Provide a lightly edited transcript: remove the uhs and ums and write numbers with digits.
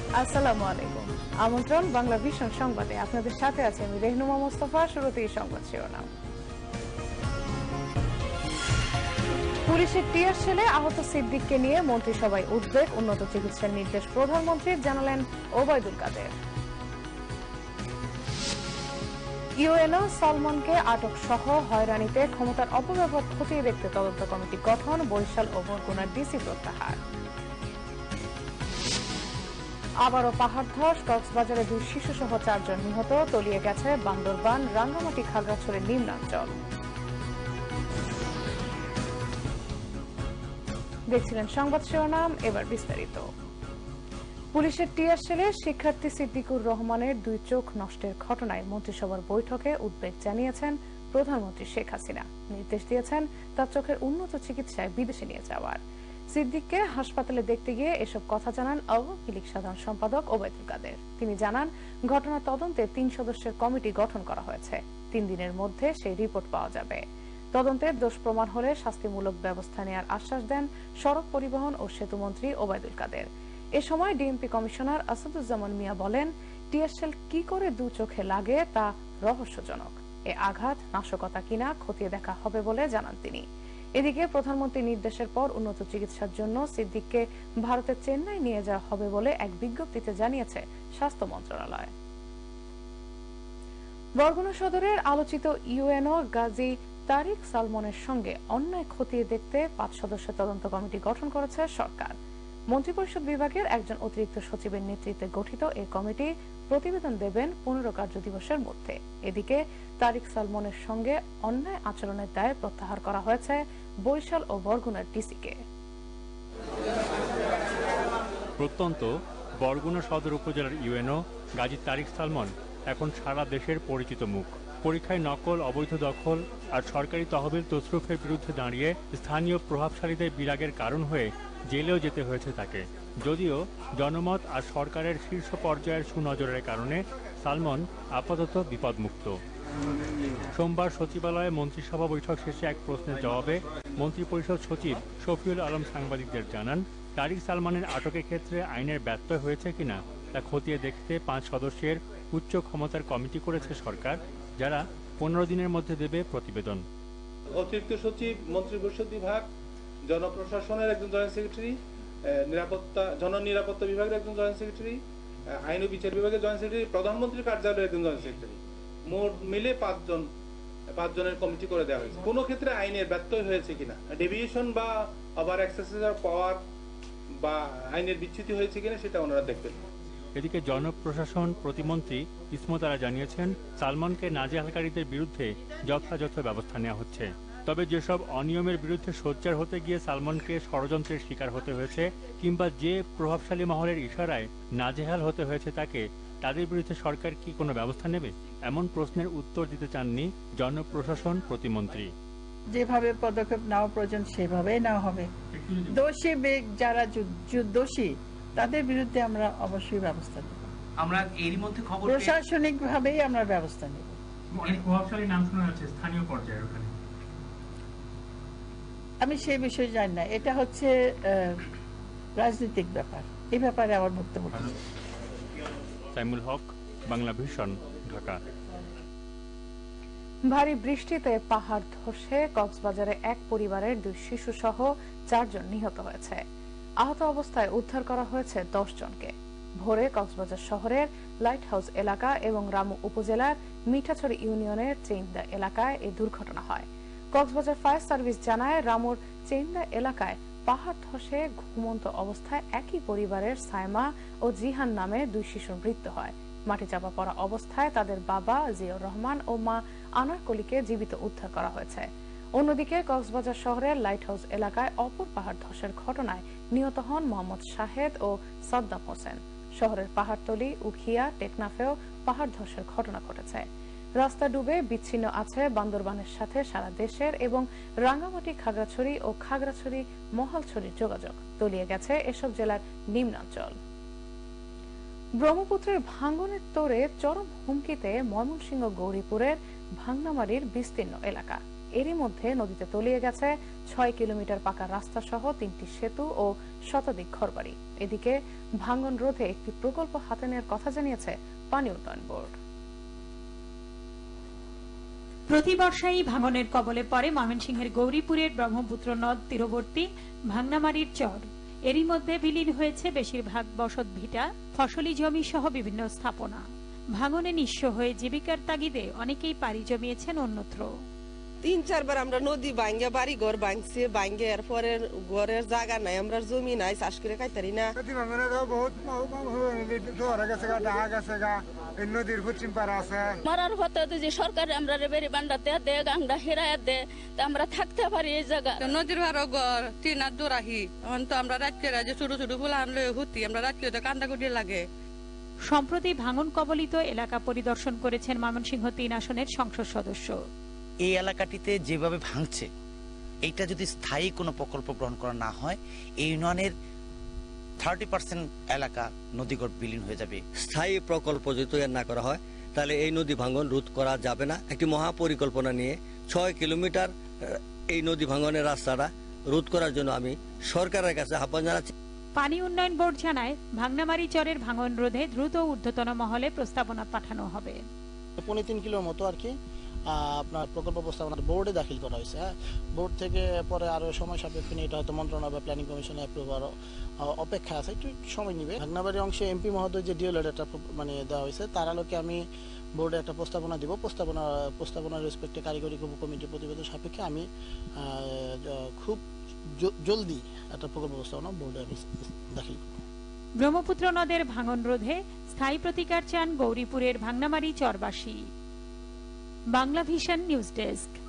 আসসালামু আলাইকুম। আমন্ত্রণ বাংলা ভিশন সংবাদে, আপনাদের সাথে আছে আমি রেহনুমা মোস্তফা। শুরুতেই সংবাদ শিরোনাম। পুলিশের টিয়ার শেলে আহত সিদ্দিককে নিয়ে মন্ত্রিসভায় উদ্বেগ, উন্নত চিকিৎসার নির্দেশ প্রধানমন্ত্রীর, জানালেন ওবায়দুল কাদের। ইউএনও সালমনকে আটক সহ হয়রানিতে ক্ষমতার অপব্যবহার খতিয়ে দেখতে তদন্ত কমিটি গঠন, বরিশাল ও বরগুনার ডিসি প্রত্যাহার। আবারও পাহাড় ধস, কক্সবাজারে 2 শিশু সহ 4 জন নিহত, তলিয়ে গেছে বান্দরবান, রাঙ্গামাটি, খাগড়াছড়ির নিম্নাঞ্চল। দেখছিলেন সংবাদ শিরোনাম, এবার বিস্তারিত। পুলিশের টিয়ার শেলে শিক্ষার্থী সিদ্দিকুর রহমানের 2 চোখ নষ্টের ঘটনায় মন্ত্রিসভার বৈঠকে উদ্বেগ জানিয়েছেন প্রধানমন্ত্রী শেখ হাসিনা। নির্দেশ দিয়েছেন তার চোখের উন্নত চিকিৎসায় বিদেশে নিয়ে যাওয়ার। সিদ্দিককে হাসপাতালে দেখতে গিয়ে এসব কথা জানান আওয়ামী লীগ সাধারণ সম্পাদক ওবায়দুল কাদের। তিনি জানান, ঘটনার তদন্তে 3 সদস্যের কমিটি গঠন করা হয়েছে। 3 দিনের মধ্যে সেই রিপোর্ট পাওয়া যাবে। তদন্তের দোষ প্রমাণ হলে শাস্তিমূলক ব্যবস্থা নেওয়ার আশ্বাস দেন সড়ক পরিবহন ও সেতুমন্ত্রী ওবায়দুল কাদের। এ সময় ডিএমপি কমিশনার আসাদুজ্জামান মিয়া বলেন, টিয়ার শেল কি করে 2 চোখে লাগে তা রহস্যজনক। এ আঘাত নাশকতা কিনা খতিয়ে দেখা হবে বলে জানান তিনি। এদিকে প্রধানমন্ত্রীর নির্দেশের পর উন্নত চিকিৎসার জন্য সিদ্দিককে ভারতের চেন্নাই নিয়ে যাওয়া হবে বলে এক বিজ্ঞপ্তিতে জানিয়েছে স্বাস্থ্য মন্ত্রণালয়। বরগুনা সদরের আলোচিত ইউএনও গাজী তারিক সালমনের সঙ্গে অন্যায় খতিয়ে দেখতে 5 সদস্যের তদন্ত কমিটি গঠন করেছে সরকার। মন্ত্রিপরিষদ বিভাগের একজন অতিরিক্ত সচিবের নেতৃত্বে গঠিত এই কমিটি প্রতিবেদন দেবেন 15 কার্য দিবসের মধ্যে। এদিকে তারিক সালমনের সঙ্গে অন্যায় আচরণের দায়ে প্রত্যাহার করা হয়েছে বরিশাল ও বরগুনার ডিসিকে। প্রত্যন্ত বরগুনা সদর উপজেলার ইউএনও গাজী তারিক সালমন এখন সারা দেশের পরিচিত মুখ। পরীক্ষায় নকল, অবৈধ দখল আর সরকারি তহবিল তছরুফের বিরুদ্ধে দাঁড়িয়ে স্থানীয় প্রভাবশালীদের বিরাগের কারণ হয়ে জেলেও যেতে হয়েছে তাকে। যদিও জনমত আর সরকারের শীর্ষ পর্যায়ের সুনজরের কারণে সালমন আপাতত বিপদমুক্ত। সোমবার সচিবালয়ে মন্ত্রিসভা বৈঠক শেষে এক প্রশ্নের জবাবে মন্ত্রিপরিষদ সচিব শফিউল আলম সাংবাদিকদের জানান, তারিক সালমানের আটকের ক্ষেত্রে আইনের ব্যত্যয় হয়েছে কিনা তা খতিয়ে দেখতে 5 সদস্যের উচ্চ ক্ষমতার কমিটি করেছে সরকার, যারা 15 দিনের মধ্যে দেবে প্রতিবেদন। অতিরিক্ত সচিব, মন্ত্রিপরিষদ বিভাগ, জনপ্রশাসনের একজন জয়েন্ট সেক্রেটারি, জননিরাপত্তা বিভাগের একজন জয়েন্ট সেক্রেটারি, আইন ও বিচার বিভাগের জয়েন্ট সেক্রেটারি, প্রধানমন্ত্রীর কার্যালয়ের একজন জয়েন্ট সেক্রেটারি, মোট মিলে 5 জনের কমিটি করে দেওয়া হয়েছে। কোনো ক্ষেত্রে আইনের ব্যত্যয় হয়েছে কিনা, ডেভিয়েশন বা ওভার এক্সেসিভ পাওয়ার বা আইনের বিচ্যুতি হয়েছে কিনা সেটা ওনারা দেখবেন। এদিকে জনপ্রশাসন প্রতিমন্ত্রী ইসমত আরা জানিয়েছেন, সালমানকে নাজেহালকারীদের বিরুদ্ধে যথাযথ ব্যবস্থা নেওয়া হচ্ছে। তবে যেসব অনিয়মের বিরুদ্ধে সোচ্চার হতে গিয়ে সালমানকে ষড়যন্ত্রের শিকার হতে হয়েছে কিংবা যে প্রভাবশালী মহলের ইশারায় নাজেহাল হতে হয়েছে তাদের বিরুদ্ধে সরকার কি কোনো ব্যবস্থা নেবে, এমন প্রশ্নের উত্তর দিতে চাননি জনপ্রশাসন প্রতিমন্ত্রী। যেভাবে পদক্ষেপ নেওয়া প্রয়োজন সেভাবেই নেওয়া হবে। দোষী যারা দোষী তাদের বিরুদ্ধে আমরা অবশ্যই ব্যবস্থা নেব। আমরা এরই মধ্যে খবর প্রশাসনিক ভাবেই আমরা ব্যবস্থা নেব। অনেক প্রভাবশালী নাম শোনা যাচ্ছে স্থানীয় পর্যায়ে, ওখানে আমি সেই বিষয়ে জানি না, এটা হচ্ছে রাজনৈতিক ব্যাপার, এই ব্যাপারে আমার বক্তব্য। সাইমুল হক, বাংলা ভিশন, ঢাকা। ভারী বৃষ্টিতে পাহাড় ধসে কক্সবাজারে এক পরিবারের 2 শিশু সহ 4 জন নিহত হয়েছে। আহত অবস্থায় উদ্ধার করা হয়েছে 10 জনকে। ভোরে কক্সবাজার শহরের লাইট হাউস এলাকা এবং রামু উপজেলার মিঠাছড়ি ইউনিয়নের চেইনদা এলাকায় এই দুর্ঘটনা হয়। কক্সবাজার ফায়ার সার্ভিস জানায়, রামুর চেইনদা এলাকায় পাহাড় ধসে ঘুমন্ত অবস্থায় একই পরিবারের সাইমা ও জিহান নামে 2 শিশুর মৃত্যু হয়। মাটি চাপা পড়া অবস্থায় তাদের বাবা জিয়াউর রহমান ও মা আনারকলিকে জীবিত উদ্ধার করা হয়েছে। অন্যদিকে কক্সবাজার শহরের লাইট হাউস এলাকায় অপর পাহাড় ধসের ঘটনায় নিহত হন মোহাম্মদ শাহেদ ও সাদ্দাম হোসেন। শহরের পাহাড়তলি, উখিয়া, টেকনাফেও পাহাড় ধসের ঘটনা ঘটেছে। রাস্তা ডুবে বিচ্ছিন্ন আছে বান্দরবানের সাথে সারা দেশের এবং রাঙ্গামাটি, খাগড়াছড়ি ও খাগড়াছড়ি মহালছড়ির যোগাযোগ। তলিয়ে গেছে এসব জেলার নিম্নাঞ্চল। ব্রহ্মপুত্রের ভাঙ্গনের তোড়ে চরম হুমকিতে ময়মনসিংহ গৌরীপুরের ভাঙ্গনামারীর বিস্তীর্ণ এলাকা। এরই মধ্যে নদীতে তলিয়ে গেছে 6 কিলোমিটার পাকা রাস্তা সহ 3টি সেতু ও শতাধিক ঘরবাড়ি। এদিকে ভাঙন রোধে একটি প্রকল্প হাতে নেওয়ার কথা জানিয়েছে পানি উন্নয়ন বোর্ড। প্রতি বর্ষায় ভাঙনের কবলে পড়ে ময়মনসিংহের গৌরীপুরের ব্রহ্মপুত্র নদ তীরবর্তী ভাংনামারির চর। এরই মধ্যে বিলীন হয়েছে বেশিরভাগ বসতভিটা, ফসলি জমি সহ বিভিন্ন স্থাপনা। ভাঙনে নিঃস্ব হয়ে জীবিকার তাগিদে অনেকেই পাড়ি জমিয়েছেন অন্যত্র। 3-4 বার আমরা নদী ভাঙ্গে বাড়ি ঘর ভাঙছে, ভাঙ্গে এরপরে ঘরের জায়গা নাই, আমরা জমি নাই, চাষ করে খাইতারি না। নদীর পশ্চিম পাড়া আছে মারার হতে যে সরকার আমরা বেরি বান্ডাতে দেখ আমরা হেরায় দে আমরা থাকতে পারি এই জায়গা। নদীর ভাড়া ঘর 3 আর দোরাহি এখন তো আমরা রাত করে যে ছোট ছোট ফুল আনলে হুতি আমরা রাত করে কান্দা কুটি লাগে। সম্প্রতি ভাঙন কবলিত এলাকা পরিদর্শন করেছেন ময়মনসিংহ 3 আসনের সংসদ সদস্য। এই এলাকাটিতে যেভাবে ভাঙছে, এইটা যদি স্থায়ী কোনো প্রকল্প গ্রহণ করা না হয়, এই ইউনিয়নের 30% এলাকা নদীগড় বিলীন হয়ে যাবে। স্থায়ী প্রকল্প যদি তৈরি না করা হয় তাহলে এই নদী ভাঙন রোধ করা যাবে না। একটি মহাপরিকল্পনা নিয়ে 6 কিলোমিটার এই নদী ভাঙনের রাস্তাটা রোধ করার জন্য আমি সরকারের কাছে আহ্বান জানাচ্ছি। পানি উন্নয়ন বোর্ড জানায়, ভাংনামারি চরের ভাঙন রোধে দ্রুত ঊর্ধ্বতন মহলে প্রস্তাবনা পাঠানো হবে। 3.5 কিলোর মতো আর কি আপনার প্রকল্প প্রস্তাবনা বোর্ডে দাখিল করা হয়েছে। বোর্ড থেকে পরে আরো সময় সাপেক্ষে এটা হয়তো মন্ত্রণালয় বা প্ল্যানিং কমিশনে অ্যাপ্রুভার অপেক্ষা আছে, একটু সময় নিবে। ভাগনাবাড়ি অংশে এমপি মহোদয় যে ডিও লেটারটা মানে দেওয়া হয়েছে, তার আলোকে আমি বোর্ডে একটা প্রস্তাবনা দিব। প্রস্তাবনার রেসপেক্টে কারিগরি কমিটির প্রতিবেদন সাপেক্ষে আমি খুব জলদি একটা প্রকল্প প্রস্তাবনা বোর্ডে আমি দাখিল করব। ব্রহ্মপুত্র নদের ভাঙন রোধে স্থায়ী প্রতিকার চান গৌরীপুরের ভাংনামারি চরবাসী। Bangla Vision news desk.